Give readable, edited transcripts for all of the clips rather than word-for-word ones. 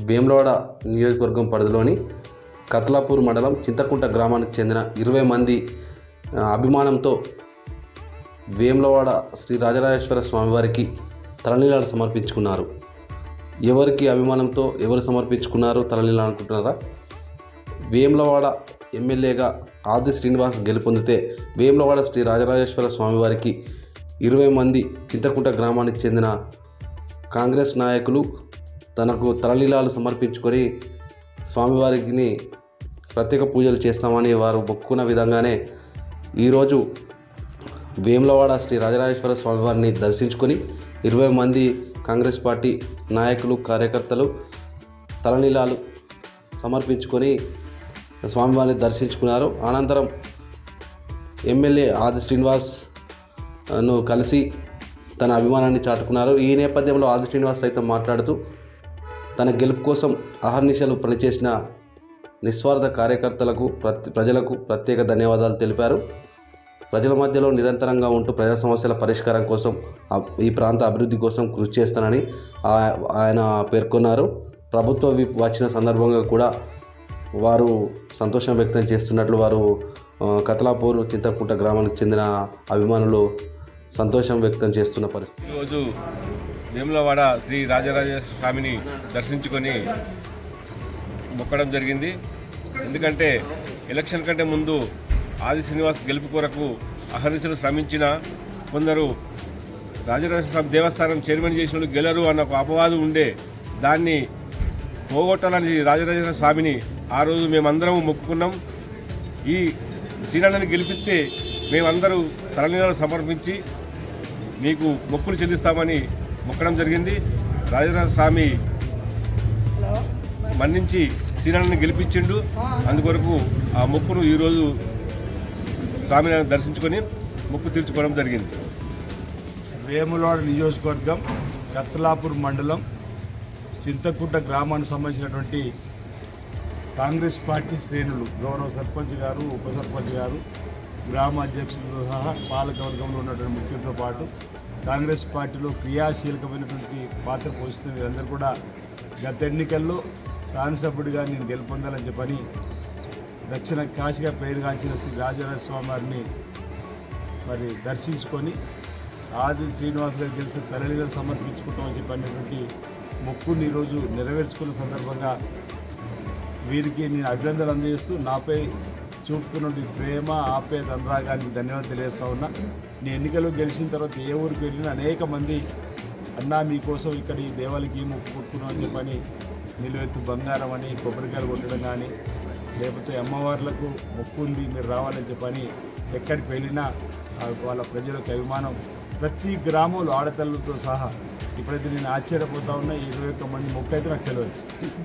వేములవాడ నియోజకవర్గం పరిధిలోని కత్లాపూర్ మండలం చింతకుంట గ్రామానికి చెందిన 20 మంది అభిమానంతో వేములవాడ శ్రీ రాజరాజేశ్వర స్వామివారికి తలనీలాలు సమర్పించుకున్నారు. ఎవరికి అభిమానంతో ఎవరు సమర్పించుకున్నారు తలనీలాలు అనుకుంటున్నారా? వేములవాడ ఎమ్మెల్యేగా ఆది శ్రీనివాస్ గెలుపొందితే వేములవాడ శ్రీ రాజరాజేశ్వర స్వామివారికి 20 మంది చింతకుంట గ్రామానికి చెందిన కాంగ్రెస్ నాయకులు తనకు తలనీలాలు సమర్పించుకొని స్వామివారికి ప్రత్యేక పూజలు చేస్తామని వారు మొక్కున్న విధంగానే ఈరోజు వేములవాడ శ్రీ రాజరాజేశ్వర స్వామివారిని దర్శించుకొని 20 మంది కాంగ్రెస్ పార్టీ నాయకులు కార్యకర్తలు తలనీలాలు సమర్పించుకొని స్వామివారిని దర్శించుకున్నారు. అనంతరం ఎమ్మెల్యే ఆది శ్రీనివాస్ను కలిసి తన అభిమానాన్ని చాటుకున్నారు. ఈ నేపథ్యంలో ఆది శ్రీనివాస్ సైతం మాట్లాడుతూ తన గెలుపు కోసం అహర్నిశలు పనిచేసిన నిస్వార్థ కార్యకర్తలకు ప్రజలకు ప్రత్యేక ధన్యవాదాలు తెలిపారు. ప్రజల మధ్యలో నిరంతరంగా ఉంటూ ప్రజా సమస్యల పరిష్కారం కోసం ఈ ప్రాంత అభివృద్ధి కోసం కృషి చేస్తానని ఆయన పేర్కొన్నారు. ప్రభుత్వ విప్ వచ్చిన సందర్భంగా కూడా వారు సంతోషం వ్యక్తం చేస్తున్నట్లు వారు కత్లాపూర్ చింతకుంట గ్రామానికి చెందిన అభిమానులు సంతోషం వ్యక్తం చేస్తున్న పరిస్థితి. ఈరోజు వేములవాడ శ్రీ రాజరాజేశ్వర స్వామిని దర్శించుకొని మొక్కడం జరిగింది. ఎందుకంటే ఎలక్షన్ కంటే ముందు ఆది శ్రీనివాస్ గెలుపు కొరకు అహర్నిశలు శ్రమించిన కొందరు రాజరాజేశ్వర స్వామి దేవస్థానం చైర్మన్ చేసిన వాళ్ళు గెలరు అన్న ఒక అపవాదం ఉండే, దాన్ని పోగొట్టాలని రాజరాజేశ్వర స్వామిని ఆ రోజు మేమందరం మొక్కుకున్నాం. ఈ శ్రీనాథుని గెలిపిస్తే మేమందరూ తలనీలాలు సమర్పించి మీకు మొక్కులు చెల్లిస్తామని మొక్కడం జరిగింది. రాజరాజేశ్వర స్వామి మన్నించి శ్రీనాథుని గెలిపించిండు. అందుకొరకు ఆ మొక్కును ఈరోజు స్వామిని దర్శించుకొని మొక్కు తీర్చుకోవడం జరిగింది. వేములవాడ నియోజకవర్గం కత్లాపూర్ మండలం చింతకుంట గ్రామానికి సంబంధించినటువంటి కాంగ్రెస్ పార్టీ శ్రేణులు గౌరవ సర్పంచ్ గారు, ఉప సర్పంచ్ గారు, గ్రామ అధ్యక్షులతో సహా పాలకవర్గంలో ఉన్నటువంటి ముఖ్యులతో పాటు కాంగ్రెస్ పార్టీలో క్రియాశీలకమైనటువంటి పాత్ర పోషిస్తున్న వీరందరూ కూడా గత ఎన్నికల్లో శాసనసభ్యుడిగా నేను గెలుపొందాలని చెప్పని దక్షిణ కాశీగా పేరుగాంచిన శ్రీ రాజరాజేశ్వర స్వామి వారిని మరి దర్శించుకొని ఆది శ్రీనివాస్ గారు గెలిచి తలనీలాలు సమర్పించుకుంటామని చెప్పినటువంటి మొక్కుని ఈరోజు నెరవేర్చుకున్న సందర్భంగా వీరికి నేను అభినందనలు అందజేస్తూ నాపై చూపుతున్నటువంటి ప్రేమ ఆప్యాయత అనురాగానికి ధన్యవాదాలు తెలియజేస్తా ఉన్నా. నేను ఎన్నికల్లో గెలిచిన తర్వాత ఏ ఊరికి వెళ్ళినా అనేక మంది అన్నా మీకోసం ఇక్కడ ఈ దేవాలకి మొక్కు కొట్టుకున్నాం అని చెప్పని నిలువెత్తు బంగారం అని కొబ్బరికాయలు కొట్టడం కానీ, లేకపోతే అమ్మవార్లకు మొక్కు ఉంది మీరు రావాలని చెప్పని ఎక్కడికి వెళ్ళినా వాళ్ళ ప్రజలకు అభిమానం ప్రతి గ్రామంలో ఆడతల్లతో సహా. ఇప్పుడైతే నేను ఆశ్చర్యపోతా ఉన్నా, 21 మంది మొక్కు అయితే నాకు తెలియదు,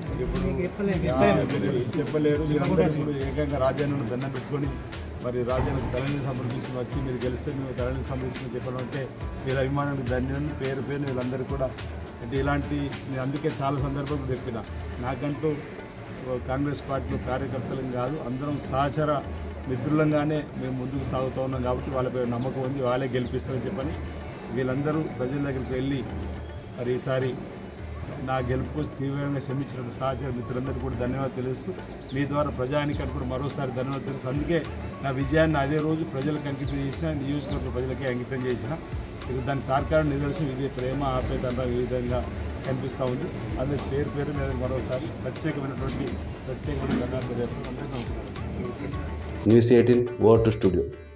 ఇప్పుడు చెప్పలేరు. ఇప్పుడు ఏకంగా రాజ్యాన్ని దండం పెట్టుకొని మరి రాజ్యానికి తలని సమర్పించి వచ్చి మీరు గెలిస్తే మేము తలని సమర్పించుకుని చెప్పడం అంటే వీళ్ళ అభిమానానికి ధన్యవాదాలు. పేరు వీళ్ళందరూ కూడా అంటే ఇలాంటి నేను అందుకే చాలా సందర్భంగా చెప్పిన, నాకంటూ కాంగ్రెస్ పార్టీలో కార్యకర్తలం కాదు, అందరం సహచర మిత్రులంగానే మేము ముందుకు సాగుతూ ఉన్నాం కాబట్టి వాళ్ళపై నమ్మకం ఉంది, వాళ్ళే గెలిపిస్తారని చెప్పని వీళ్ళందరూ ప్రజల దగ్గరికి వెళ్ళి మరి ఈసారి నా గెలుపు తీవ్రంగా శ్రమించిన సహచర మిత్రులందరికీ కూడా ధన్యవాదాలు తెలుస్తూ మీ ద్వారా ప్రజానికానికి కూడా మరోసారి ధన్యవాదాలు తెలుస్తూ, అందుకే నా విజయాన్ని అదే రోజు ప్రజలకు అంకితం చేసిన, నియోజకవర్గ ప్రజలకే అంకితం చేసిన. ఇది దాని కార్యక్రమం నిదర్శనం ఇది ప్రేమ ఆప్యాయత ఈ విధంగా కనిపిస్తూ ఉంది. అందుకే పేరు మీద మరోసారి ప్రత్యేకమైనటువంటి ధన్యవాదాలు తెలియజేస్తాం. News 18 over to studio.